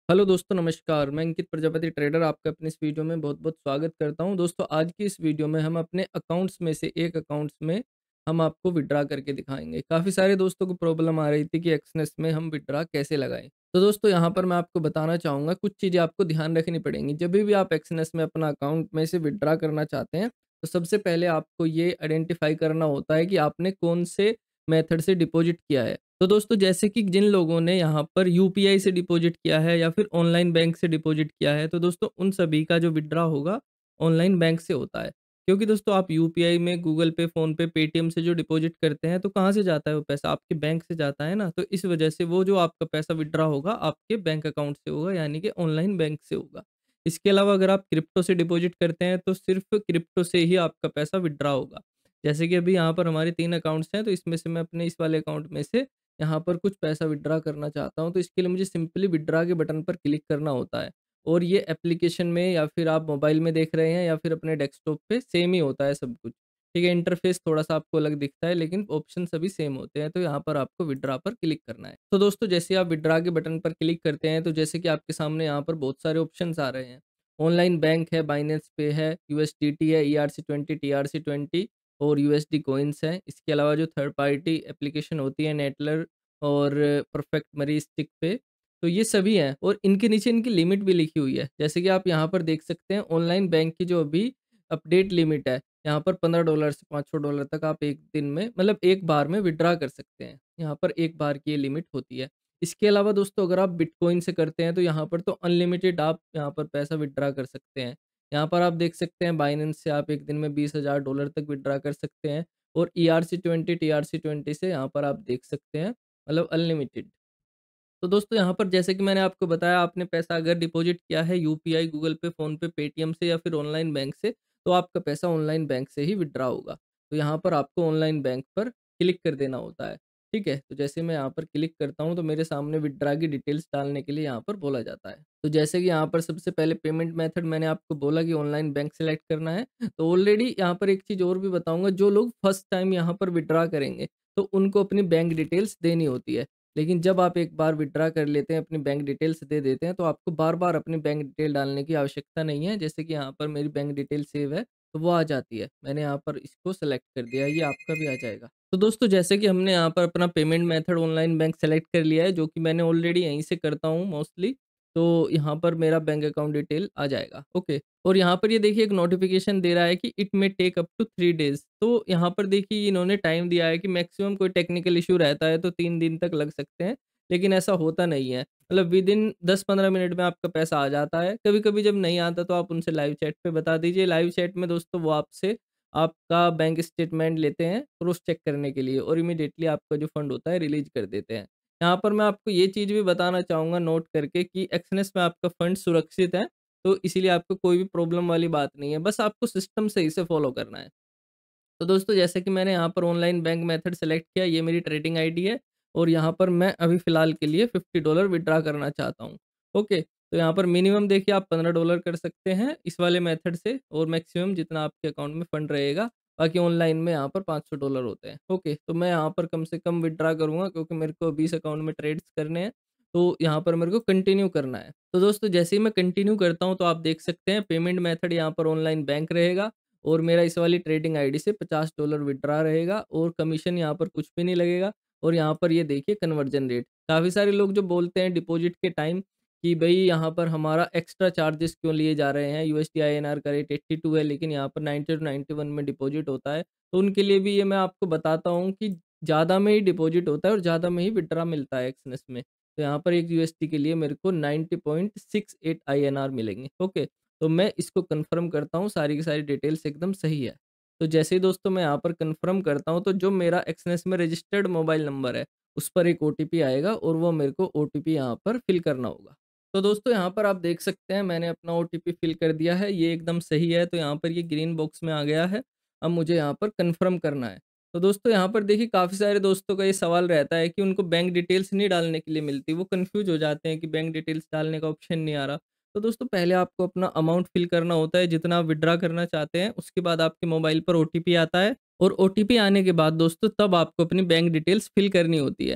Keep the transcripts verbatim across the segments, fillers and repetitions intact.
Hello दोस्तों नमस्कार, मैं अंकित प्रजापति ट्रेडर आपका अपनी इस वीडियो में बहुत-बहुत स्वागत करता हूं। दोस्तों आज की इस वीडियो में हम अपने अकाउंट्स में से एक अकाउंट्स में हम आपको विथड्रॉ करके दिखाएँगे। काफ़ी सारे दोस्तों को प्रॉब्लम आ रही थी कि एक्सनेस में हम विथड्रॉ कैसे लगाएँ? तो दोस्तों यहाँ पर मैं आपको बताना चाहूँगा कुछ चीज़ें आपको ध्यान रखनी पड़ेंगी। जभी भी आप एक्सनेस में अपना अकाउंट में से विथड्रॉ करना चाहते हैं, तो सबसे पहले आपको ये आइडेंटिफ़ाई करना होता है कि आपने कौन से मेथड से डिपॉज़िट किया है। तो दोस्तों जैसे कि जिन लोगों ने यहाँ पर यूपीआई से डिपॉज़िट किया है या फिर ऑनलाइन बैंक से डिपॉज़िट किया है, तो दोस्तों उन सभी का जो विथड्रॉ होगा ऑनलाइन बैंक से होता है। क्योंकि दोस्तों आप यूपीआई में गूगल पे, फ़ोन पे, पेटीएम से जो डिपॉज़िट करते हैं, तो कहाँ से जाता है वो पैसा? आपके बैंक से जाता है ना, तो इस वजह से वो जो आपका पैसा विथड्रॉ होगा आपके बैंक अकाउंट से होगा, यानी कि ऑनलाइन बैंक से होगा। इसके अलावा अगर आप क्रिप्टो से डिपॉज़िट करते हैं, तो सिर्फ़ क्रिप्टो से ही आपका पैसा विथड्रॉ होगा। जैसे कि अभी यहाँ पर हमारे तीन अकाउंट्स हैं, तो इसमें से मैं अपने इस वाले अकाउंट में से यहाँ पर कुछ पैसा विथड्रॉ करना चाहता हूँ, तो इसके लिए मुझे सिंपली विथड्रॉ के बटन पर क्लिक करना होता है। और ये एप्लीकेशन में या फिर आप मोबाइल में देख रहे हैं या फिर अपने डेस्कटॉप पे सेम ही होता है सब कुछ। ठीक है, इंटरफ़ेस थोड़ा-सा आपको अलग दिखता है लेकिन ऑप्शन सभी सेम होते हैं, तो यहाँ पर आपको विथड्रॉ पर क्लिक करना है। तो दोस्तों जैसे आप विथड्रॉ के बटन पर क्लिक करते हैं, तो जैसे कि आपके सामने यहाँ पर बहुत सारे ऑप्शंस आ रहे हैं। ऑनलाइन बैंक है, बाइनेंस पे है, यूएसडीटी है, ईआरसी ट्वेंटी, टीआरसी ट्वेंटी और यूएसडी कॉइन्स हैं। इसके अलावा जो थर्ड पार्टी एप्लीकेशन होती है नेटलर और परफेक्ट मनी स्टिक पे, तो ये सभी हैं और इनके नीचे इनकी लिमिट भी लिखी हुई है। जैसे कि आप यहाँ पर देख सकते हैं ऑनलाइन बैंक की जो अभी अपडेट लिमिट है, यहाँ पर पंद्रह डॉलर से पाँच सौ डॉलर तक आप एक दिन में मतलब एक बार में विथड्रॉ कर सकते हैं। यहाँ पर एक बार की ये लिमिट होती है। इसके अलावा दोस्तों अगर आप बिटकॉइन से करते हैं तो यहाँ पर तो अनलिमिटेड आप यहाँ पर पैसा विथड्रॉ कर सकते हैं। यहाँ पर आप देख सकते हैं बाइनेंस से आप एक दिन में बीस हज़ार डॉलर तक विथड्रॉ कर सकते हैं और ईआरसी ट्वेंटी, टीआरसी ट्वेंटी से यहाँ पर आप देख सकते हैं मतलब अनलिमिटेड। तो दोस्तों यहाँ पर जैसे कि मैंने आपको बताया आपने पैसा अगर डिपॉज़िट किया है UPI, Google Pay, PhonePe, Paytm से या फिर ऑनलाइन बैंक से, तो आपका पैसा ऑनलाइन बैंक से ही विथड्रॉ होगा। तो यहाँ पर आपको ऑनलाइन बैंक पर क्लिक कर देना होता है, ठीक है? तो जैसे मैं यहाँ पर क्लिक करता हूँ तो मेरे सामने विथड्रॉ की डिटेल्स डालने के लिए यहाँ पर बोला जाता है। तो जैसे कि यहाँ पर सबसे पहले पेमेंट मेथड मैंने आपको बोला कि ऑनलाइन बैंक सेलेक्ट करना है, तो ऑलरेडी यहाँ पर एक चीज़ और भी बताऊँगा जो लोग फर्स्ट टाइम यहाँ पर विथड्रॉ करेंगे, तो उनको अपनी बैंक डिटेल्स देनी होती है। लेकिन जब आप एक बार विथड्रॉ कर लेते हैं, अपनी बैंक डिटेल्स दे देते हैं, तो आपको बार-बार अपनी बैंक डिटेल डालने की आवश्यकता नहीं है। जैसे कि यहाँ पर मेरी बैंक डिटेल सेव है, तो वो आ जाती है। मैंने यहाँ पर इसको सेलेक्ट कर दिया है, ये आपका भी आ जाएगा। तो दोस्तों जैसे कि हमने यहाँ पर अपना payment method online bank select कर लिया है, जो कि मैंने ऑलरेडी यहीं से करता हूँ मोस्टली, तो यहाँ पर मेरा बैंक अकाउंट डिटेल आ जाएगा, ओके। और यहाँ पर ये देखिए एक नोटिफ़िकेशन दे रहा है कि it may take up to three days. तो यहाँ पर देखिए इन्होंने टाइम दिया है कि मैक्सिमम कोई टेक्निकल इश्यू रहता है तो तीन दिन तक लग सकते हैं, लेकिन ऐसा होता नहीं है। मतलब विदिन दस पंद्रह मिनट में आपका पैसा आ जाता है। कभी-कभी जब नहीं आता तो आप उनसे लाइव चैट पे बता दीजिए। लाइव चैट में दोस्तों वो आपसे आपका बैंक स्टेटमेंट लेते हैं क्रॉस चेक करने के लिए और इमीडिएटली आपका जो फंड होता है रिलीज़ कर देते हैं। यहाँ पर मैं आपको ये चीज़ भी बताना चाहूँगा नोट करके कि एक्सनेस में आपका फंड सुरक्षित है, तो इसीलिए आपको कोई भी प्रॉब्लम वाली बात नहीं है, बस आपको सिस्टम सही से फ़ॉलो करना है। तो दोस्तों जैसे कि मैंने यहाँ पर ऑनलाइन बैंक मेथड सेलेक्ट किया, ये मेरी ट्रेडिंग आईडी है और यहाँ पर मैं अभी फ़िलहाल के लिए फिफ्टी डॉलर विथड्रॉ करना चाहता हूँ। ओके, तो यहाँ पर मिनिमम देखिए आप पंद्रह डॉलर कर सकते हैं इस वाले मेथड से और मैक्सिमम जितना आपके अकाउंट में फंड रहेगा, बाकी ऑनलाइन में यहाँ पर पाँच सौ डॉलर होते हैं। ओके, तो मैं यहाँ पर कम से कम विथड्रॉ करूँगा क्योंकि मेरे को बीस अकाउंट में ट्रेड्स करने हैं, तो यहाँ पर मेरे को कंटिन्यू करना है। तो दोस्तों जैसे ही मैं कंटिन्यू करता हूँ तो आप देख सकते हैं पेमेंट मेथड यहाँ पर ऑनलाइन बैंक रहेगा और मेरा इस वाली ट्रेडिंग आईडी से पचास डॉलर विथड्रॉ रहेगा और कमीशन यहाँ पर कुछ भी नहीं लगेगा और यहाँ पर ये देखिए कन्वर्जन रेट। काफ़ी सारे लोग जो बोलते हैं डिपॉज़िट के टाइम कि भई यहाँ पर हमारा एक्स्ट्रा चार्जेस क्यों लिए जा रहे हैं, यूएसडी आईएनआर का रेट बयासी है लेकिन यहाँ पर नाइंटी टू नाइंटी वन में डिपॉज़िट होता है। तो उनके लिए भी ये मैं आपको बताता हूँ कि ज़्यादा में ही डिपॉज़िट होता है और ज़्यादा में ही विथड्रॉ मिलता है एक्सनेस में। तो यहाँ पर एक यूएसडी के लिए मेरे को ninety point six eight INR मिलेंगे, ओके। तो मैं इसको कन्फर्म करता हूँ, सारी की सारी डिटेल्स एकदम सही है। तो जैसे ही दोस्तों मैं यहाँ पर कन्फर्म करता हूँ, तो जो मेरा एक्सनेस में रजिस्टर्ड मोबाइल नंबर है, उस पर एक ओटीपी आएगा और वो मेरे को ओटीपी यहाँ पर फ़िल करना होगा। तो दोस्तों यहाँ पर आप देख सकते हैं मैंने अपना ओटीपी फ़िल कर दिया है, ये एकदम सही है, तो यहाँ पर ये ग्रीन बॉक्स में आ गया है। अब मुझे यहाँ पर कन्फर्म करना है। तो दोस्तों यहाँ पर देखिए काफ़ी सारे दोस्तों का ये सवाल रहता है कि उनको बैंक डिटेल्स नहीं डालने के लिए मिलती, वो कन्फ्यूज़ हो जाते हैं कि बैंक डिटेल्स डालने का ऑप्शन नहीं आ रहा। तो दोस्तों पहले आपको अपना अमाउंट फ़िल करना होता है जितना आप विथड्रॉ करना चाहते हैं, उसके बाद आपके मोबाइल पर ओटीपी आता है और ओटीपी आने के बाद दोस्तों तब आपको अपनी बैंक डिटेल्स फ़िल करनी होती है।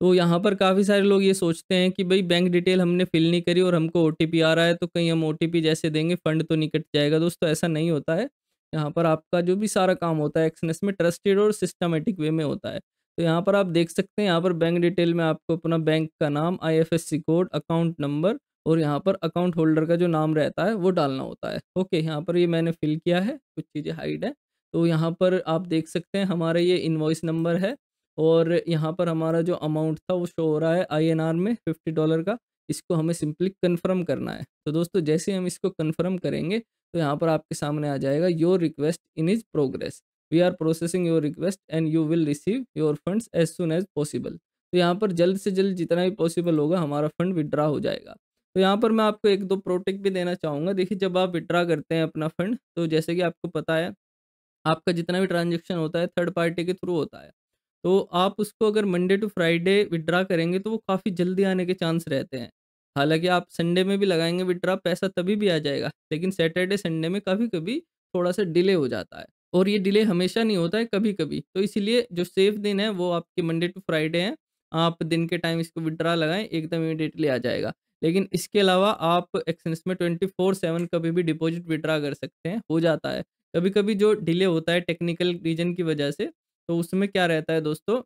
तो यहाँ पर काफ़ी सारे लोग ये सोचते हैं कि भई बैंक डिटेल हमने फ़िल नहीं करी और हमको ओटीपी आ रहा है, तो कहीं हम ओटीपी जैसे देंगे फंड तो नहीं कट जाएगा। दोस्तों ऐसा नहीं होता है। यहाँ पर आपका जो भी सारा काम होता है एक्सनेस में ट्रस्टेड और सिस्टमैटिक वे में होता है। तो यहाँ पर आप देख सकते हैं, यहाँ पर बैंक डिटेल में आपको अपना बैंक का नाम, आईएफएससी कोड, अकाउंट नंबर और यहाँ पर अकाउंट होल्डर का जो नाम रहता है वो डालना होता है। ओके, यहाँ पर ये मैंने फ़िल किया है, कुछ चीज़ें हाइड है। तो यहाँ पर आप देख सकते हैं हमारा ये इनवॉइस नंबर है और यहाँ पर हमारा जो अमाउंट था वो शो हो रहा है आईएनआर में फिफ्टी डॉलर का। इसको हमें सिंपली कन्फर्म करना है। तो दोस्तों जैसे ही हम इसको कन्फर्म करेंगे तो यहाँ पर आपके सामने आ जाएगा your request in is progress. We are processing your request and you will receive your funds as soon as possible. तो यहाँ पर जल्द से जल्द जितना भी पॉसिबल होगा हमारा फंड विथड्रॉ हो जाएगा। तो यहाँ पर मैं आपको एक दो प्रो टिप भी देना चाहूँगा। देखिए, जब आप विथड्रॉ करते हैं अपना फंड, तो जैसे कि आपको पता है आपका जितना भी ट्रांज़ैक्शन होता है थर्ड पार्टी के थ्रू होता है। तो आप उसको अगर मंडे टू फ्राइडे विथड्रॉ करेंगे तो वो काफ़ी जल्दी आने के चांस रहते हैं। हालाँकि आप संडे में भी लगाएँगे विथड्रॉ, पैसा तभी भी आ जाएगा, लेकिन सैटरडे संडे में कभी-कभी थोड़ा-सा डिले हो जाता है और ये डिले हमेशा नहीं होता है, कभी-कभी। तो इसीलिए जो सेफ दिन है वो आपके मंडे टू फ्राइडे हैं। आप दिन के टाइम इसको विथड्रॉ लगाएँ, एकदम इमीडिएटली आ जाएगा। लेकिन इसके अलावा आप एक्सचेंज में ट्वेंटी फ़ोर सेवन कभी भी डिपॉज़िट विथड्रॉ कर सकते हैं, हो जाता है। कभी-कभी जो डिले होता है टेक्निकल रीज़न की वजह से, तो उसमें क्या रहता है दोस्तों,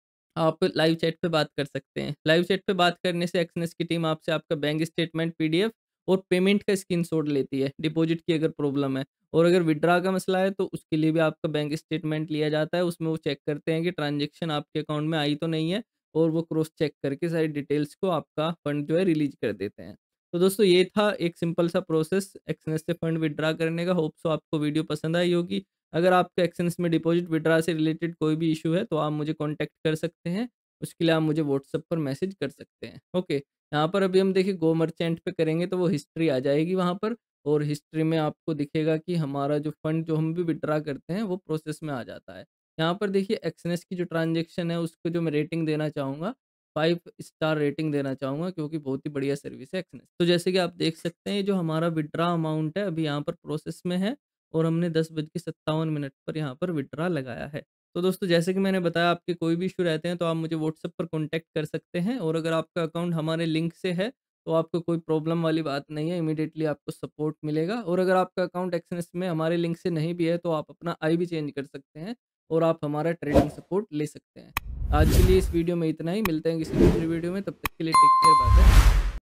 आप लाइव चैट पे बात कर सकते हैं। लाइव चैट पे बात करने से एक्सनेस की टीम आपसे आपका बैंक स्टेटमेंट, पीडीएफ और पेमेंट का स्क्रीनशॉट लेती है, डिपॉज़िट की अगर प्रॉब्लम है। और अगर विथड्रॉ का मसला है तो उसके लिए भी आपका बैंक स्टेटमेंट लिया जाता है। उसमें वो चेक करते हैं कि ट्रांज़ैक्शन आपके अकाउंट में आई तो नहीं है और वो क्रॉस चेक करके सारी डिटेल्स को आपका फंड जो है रिलीज़ कर देते हैं। तो दोस्तों ये था एक सिंपल सा प्रोसेस एक्सनेस से फंड विथड्रॉ करने का। होप सो आपको वीडियो पसंद आई होगी। अगर आपका एक्सचेंज में डिपॉजिट विथड्रॉ से रिलेटेड कोई भी इश्यू है तो आप मुझे कॉन्टैक्ट कर सकते हैं। उसके लिए आप मुझे व्हाट्सएप पर मैसेज कर सकते हैं। ओके, यहाँ पर अभी हम देखिए गो मर्चेंट पे करेंगे तो वो हिस्ट्री आ जाएगी वहाँ पर और हिस्ट्री में आपको दिखेगा कि हमारा जो फंड जो हम भी विथड्रॉ करते हैं वो प्रोसेस में आ जाता है। यहाँ पर देखिए एक्सनेस की जो ट्रांजेक्शन है उसको जो मैं रेटिंग देना चाहूँगा, फ़ाइव स्टार रेटिंग देना चाहूँगा क्योंकि बहुत ही बढ़िया सर्विस है एक्सनेस। तो जैसे कि आप देख सकते हैं, ये जो हमारा विथड्रॉ अमाउंट है अभी यहाँ पर प्रोसेस में है और हमने दस बज के सत्तावन मिनट पर यहाँ पर विथड्रॉ लगाया है। तो दोस्तों जैसे कि मैंने बताया, आपके कोई भी इश्यू रहते हैं तो आप मुझे व्हाट्सएप पर कॉन्टैक्ट कर सकते हैं और अगर आपका अकाउंट हमारे लिंक से है तो आपको कोई प्रॉब्लम वाली बात नहीं है, इमीडिएटली आपको सपोर्ट मिलेगा। और अगर आपका अकाउंट एक्सएनएस में हमारे लिंक से नहीं भी है तो आप अपना आई भी चेंज कर सकते हैं और आप हमारा ट्रेडिंग सपोर्ट ले सकते हैं। आज के लिए इस वीडियो में इतना ही, मिलते हैं किसी दूसरी वीडियो में, तब तक के लिए टेक केयर, बाय बाय।